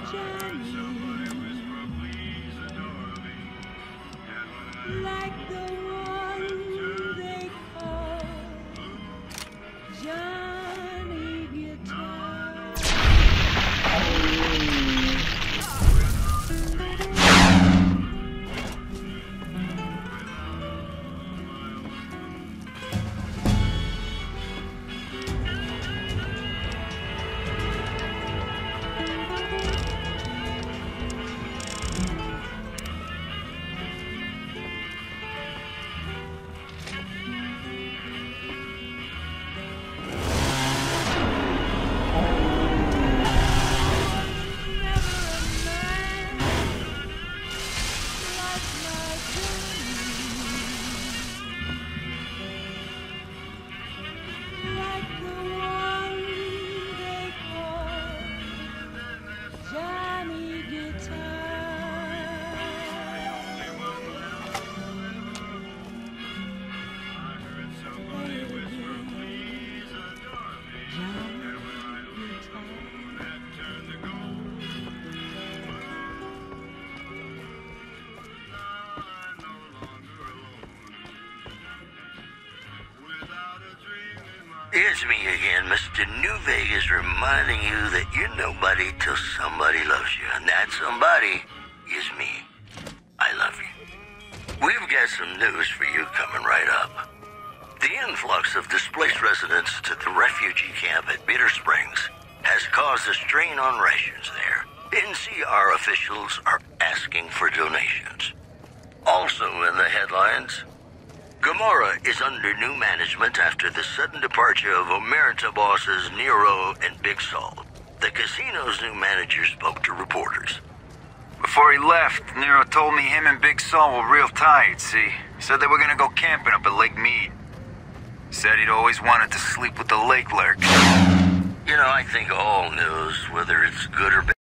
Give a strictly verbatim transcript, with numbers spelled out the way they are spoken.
like the one they call Johnny Guitar. It's me again, Mister New Vegas, reminding you that you're nobody till somebody loves you, and that somebody is me. I love you. We've got some news for you coming right up. The influx of displaced residents to the refugee camp at Bitter Springs has caused a strain on rations there. N C R officials are asking for donations. Also in the headlines, Gomorrah is under new management after the sudden departure of Omerta bosses Nero and Big Sol. The casino's new manager spoke to reporters. Before he left, Nero told me him and Big Sol were real tired, see? Said they were gonna go camping up at Lake Mead. Said he'd always wanted to sleep with the lake lurk. You know, I think all news, whether it's good or bad,